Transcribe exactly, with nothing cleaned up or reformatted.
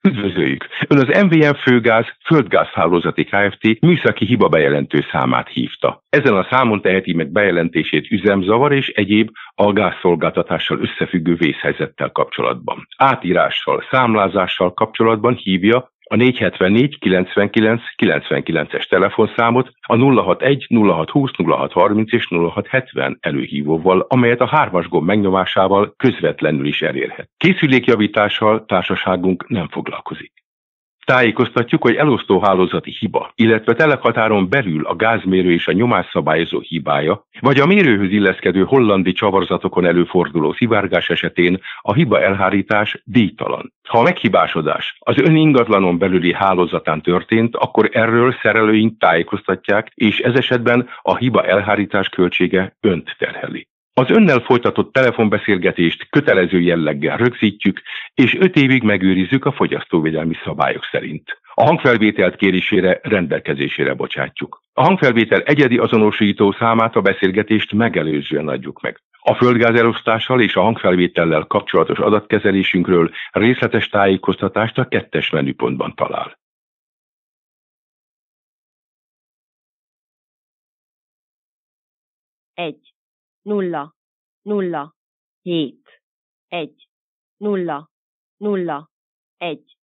Üdvözöljük! Ön az em vé em Főgáz Földgázhálózati Kft. Műszaki hibabejelentő számát hívta. Ezen a számon teheti meg bejelentését üzemzavar és egyéb a gázszolgáltatással összefüggő vészhelyzettel kapcsolatban. Átírással, számlázással kapcsolatban hívja a négy hetvennégy kilencvenkilenc kilencvenkilences telefonszámot a nulla hatvanegy nulla hatszázhúsz nulla hatszázharminc és nulla hatszázhetven előhívóval, amelyet a hármas gomb megnyomásával közvetlenül is elérhet. Készülékjavítással társaságunk nem foglalkozik. Tájékoztatjuk, hogy elosztóhálózati hiba, illetve telekhatáron belül a gázmérő és a nyomásszabályozó hibája, vagy a mérőhöz illeszkedő hollandi csavarzatokon előforduló szivárgás esetén a hiba elhárítás díjtalan. Ha a meghibásodás az ön ingatlanon belüli hálózatán történt, akkor erről szerelőink tájékoztatják, és ez esetben a hiba elhárítás költsége önt terheli. Az önnel folytatott telefonbeszélgetést kötelező jelleggel rögzítjük, és öt évig megőrizzük a fogyasztóvédelmi szabályok szerint. A hangfelvételt kérésére rendelkezésére bocsátjuk. A hangfelvétel egyedi azonosító számát a beszélgetést megelőzően adjuk meg. A földgáz elosztással és a hangfelvétellel kapcsolatos adatkezelésünkről részletes tájékoztatást a kettes menüpontban talál. Egy. Nulla. Nulla. Hét. Egy. Nulla. Nulla. Egy.